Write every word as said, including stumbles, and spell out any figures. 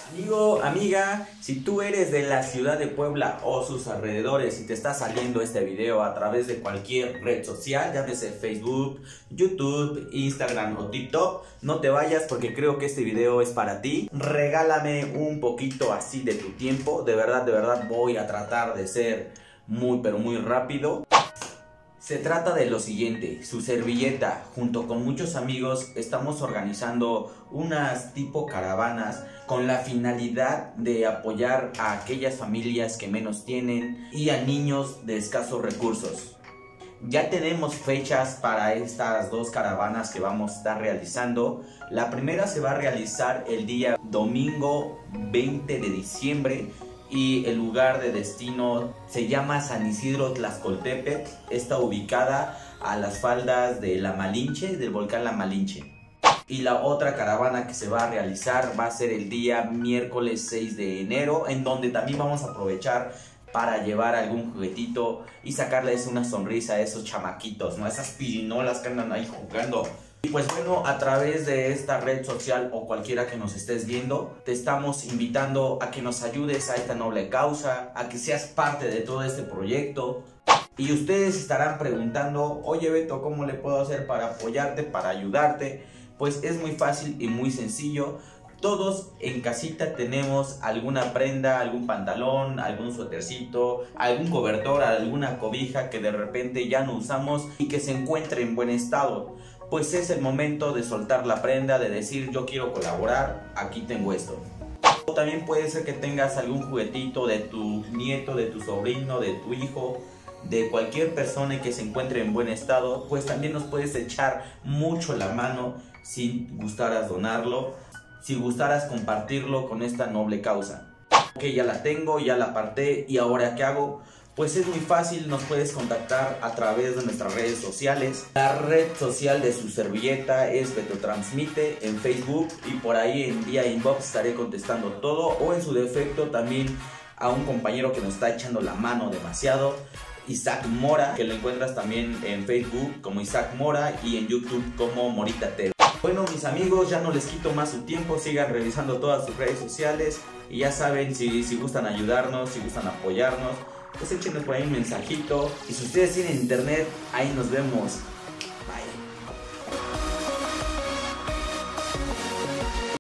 Amigo, amiga, si tú eres de la ciudad de Puebla o sus alrededores y te está saliendo este video a través de cualquier red social, llámese Facebook, YouTube, Instagram o TikTok, no te vayas porque creo que este video es para ti. Regálame un poquito así de tu tiempo, de verdad, de verdad voy a tratar de ser muy pero muy rápido. Se trata de lo siguiente: su servilleta, junto con muchos amigos, estamos organizando unas tipo caravanas con la finalidad de apoyar a aquellas familias que menos tienen y a niños de escasos recursos. Ya tenemos fechas para estas dos caravanas que vamos a estar realizando. La primera se va a realizar el día domingo veinte de diciembre. Y el lugar de destino se llama San Isidro Tlaxcoltepetl. Está ubicada a las faldas de La Malinche, del volcán La Malinche. Y la otra caravana que se va a realizar va a ser el día miércoles seis de enero, en donde también vamos a aprovechar para llevar algún juguetito y sacarles una sonrisa a esos chamaquitos, ¿no? Esas pirinolas que andan ahí jugando. Y pues bueno, a través de esta red social o cualquiera que nos estés viendo, te estamos invitando a que nos ayudes a esta noble causa, a que seas parte de todo este proyecto. Y ustedes estarán preguntando: oye Beto, ¿cómo le puedo hacer para apoyarte, para ayudarte? Pues es muy fácil y muy sencillo. Todos en casita tenemos alguna prenda, algún pantalón, algún suétercito, algún cobertor, alguna cobija que de repente ya no usamos y que se encuentre en buen estado. Pues es el momento de soltar la prenda, de decir: yo quiero colaborar, aquí tengo esto. O también puede ser que tengas algún juguetito de tu nieto, de tu sobrino, de tu hijo, de cualquier persona que se encuentre en buen estado. Pues también nos puedes echar mucho la mano si gustaras donarlo, si gustaras compartirlo con esta noble causa. Ok, ya la tengo, ya la aparté, ¿y ahora qué hago? Pues es muy fácil, nos puedes contactar a través de nuestras redes sociales. La red social de su servilleta es Beto Transmite en Facebook, y por ahí en vía inbox estaré contestando todo, o en su defecto también a un compañero que nos está echando la mano demasiado, Isaac Mora, que lo encuentras también en Facebook como Isaac Mora y en YouTube como Morita T V. Bueno, mis amigos, ya no les quito más su tiempo, sigan revisando todas sus redes sociales y ya saben, si, si gustan ayudarnos, si gustan apoyarnos, pues échenos por ahí un mensajito. Y si ustedes tienen internet, ahí nos vemos.